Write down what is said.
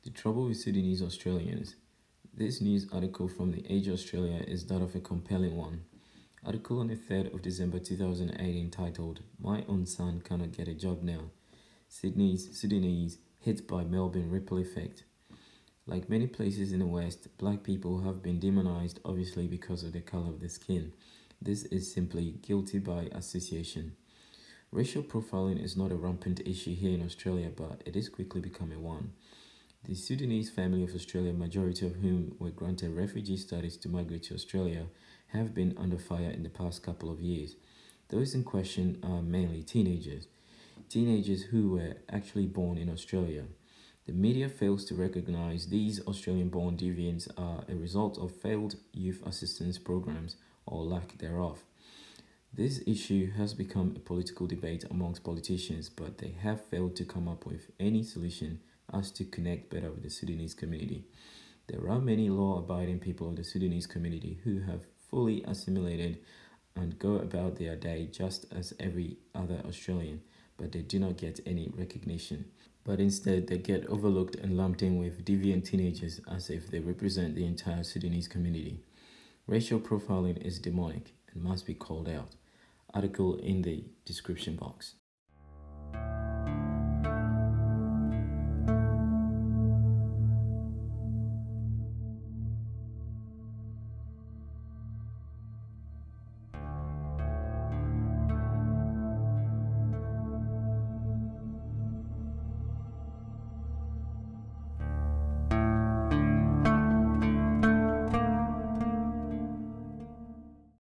The trouble with Sudanese Australians. This news article from the Age Australia is that of a compelling one. Article on the 3rd of December 2018 titled, My Own Son Cannot Get a Job Now. Sudanese hit by Melbourne ripple effect. Like many places in the West, black people have been demonized obviously because of the color of their skin. This is simply guilty by association. Racial profiling is not a rampant issue here in Australia, but it is quickly becoming one. The Sudanese family of Australia, majority of whom were granted refugee status to migrate to Australia, have been under fire in the past couple of years. Those in question are mainly teenagers who were actually born in Australia. The media fails to recognize these Australian-born deviants are a result of failed youth assistance programs or lack thereof. This issue has become a political debate amongst politicians, but they have failed to come up with any solution as to connect better with the Sudanese community. There are many law-abiding people of the Sudanese community who have fully assimilated and go about their day just as every other Australian, but they do not get any recognition. But instead, they get overlooked and lumped in with deviant teenagers as if they represent the entire Sudanese community. Racial profiling is demonic and must be called out. Article in the description box.